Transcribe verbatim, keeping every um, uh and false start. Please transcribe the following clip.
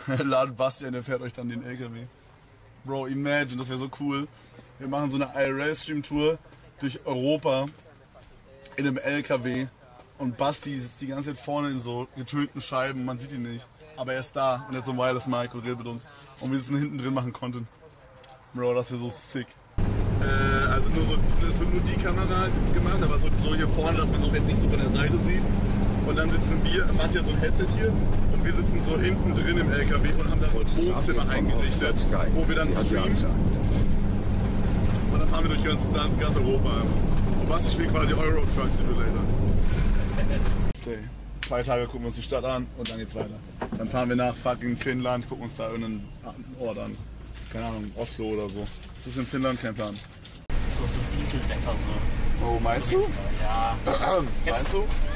ladet Bastian, der fährt euch dann den L K W. Bro, imagine, das wäre so cool. Wir machen so eine I R L-Stream-Tour durch Europa in einem L K W und Basti sitzt die ganze Zeit vorne in so getönten Scheiben, man sieht ihn nicht. Aber er ist da und er hat so ein Wireless Mic und redet mit uns. Und wir sitzen hinten drin, machen Content. Bro, das wäre so sick. Äh, also nur so, es wird nur die Kamera gemacht, aber so, so hier vorne, dass man auch jetzt nicht so von der Seite sieht. Und dann sitzen wir, Basti hat so ein Headset hier und wir sitzen so hinten drin im L K W und haben da so ein Wohnzimmer eingerichtet, wo wir dann streamen. Und dann fahren wir durch ganz, ganz, ganz Europa. Und Basti spielt quasi Euro Truck Simulator. Okay. Zwei Tage gucken wir uns die Stadt an und dann geht's weiter. Dann fahren wir nach fucking Finnland, gucken uns da irgendeinen Ort an. Keine Ahnung, Oslo oder so. Ist das in Finnland? Kein Plan. So, so Dieselwetter so. Oh, meinst so du? Ja. Meinst du?